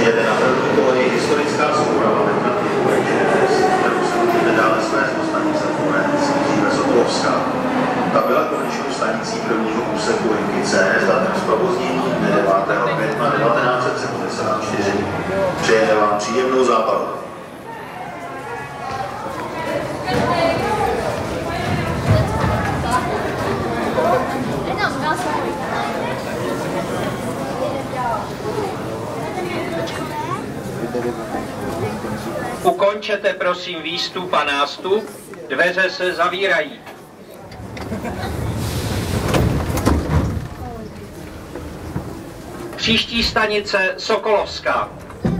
Přijede na první koleji historická souprava metra ČS, kterou se můžete dále svést do stanice Florenc, dříve Sokolovská. Ta byla konečnou stanicí prvního úseku linky C s datem zprovoznění dne 9. května 1974. Přejeme vám příjemnou zábavu. Ukončete prosím výstup a nástup, dveře se zavírají. Příští stanice Sokolovská.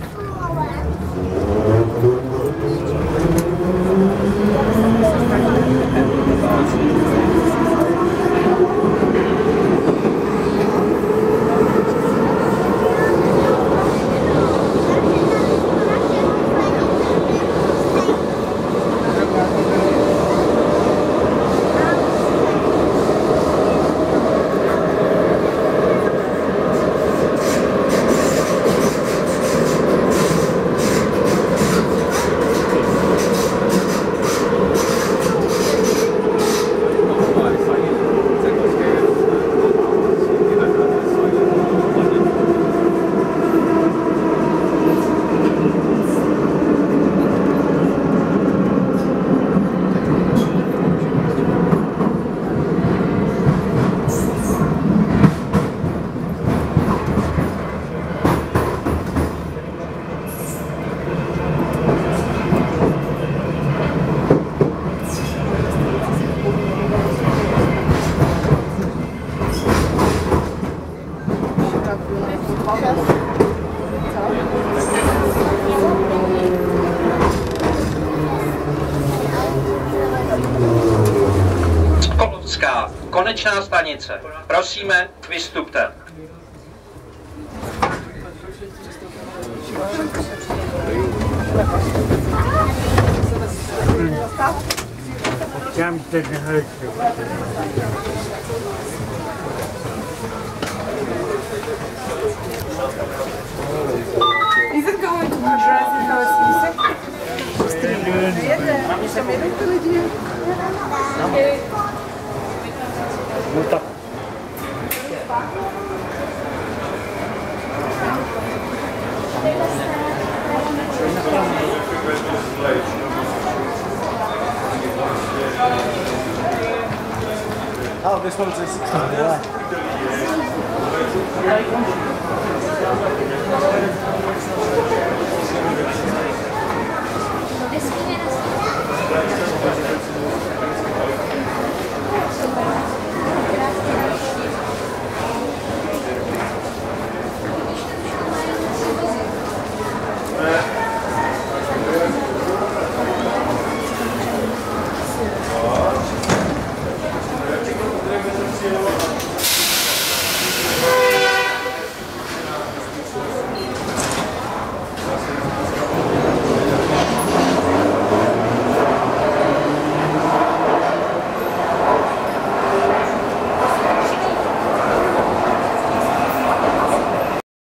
Sokolovská, konečná stanice. Prosíme, vystupte. Is it going to address in those music? Oh, this one's a 16. Yeah.